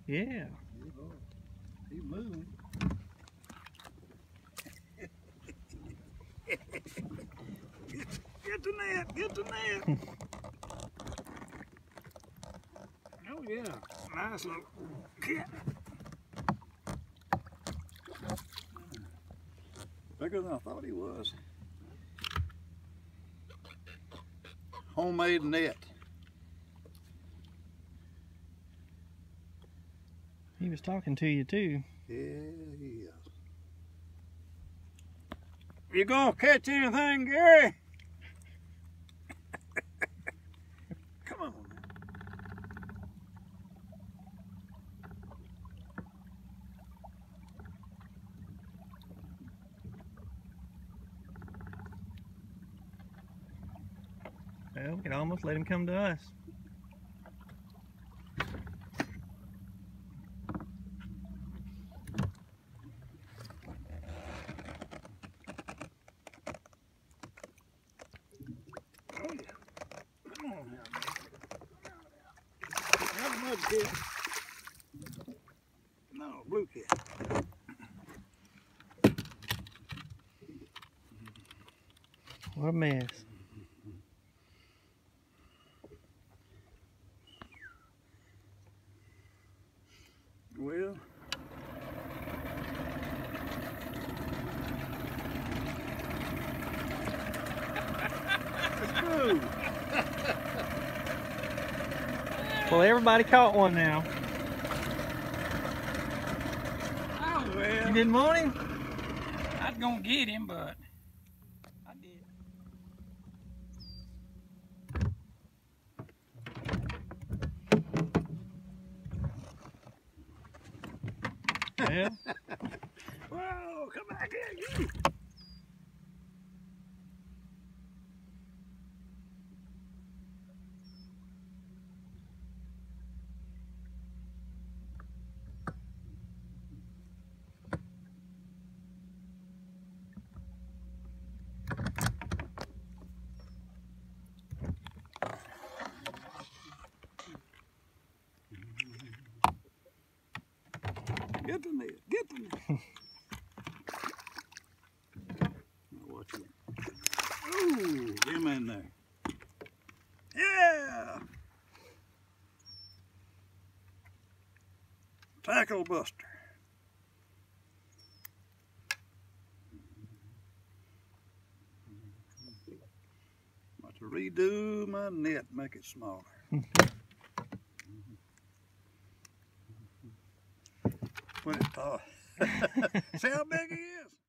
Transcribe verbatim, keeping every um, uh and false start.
Yeah. He's moving. get, get the net, get the net. Oh yeah, nice little cat. Bigger than I thought he was. Homemade net. He was talking to you too. Yeah, he is. You gonna catch anything, Gary? Come on. Well, we can almost let him come to us. Oh yeah. Come on now. Not a mud cat. No, blue cat. What a mess. Well, let's go. Well, everybody caught one now. Oh, well. You didn't want him? I was gonna get him, but I did. Yeah. Whoa, come back here, you. Get the net, get the net. Watch it. Ooh, get him in there. Yeah! Tackle buster. About to redo my net, make it smaller. When it, uh, see how big he is?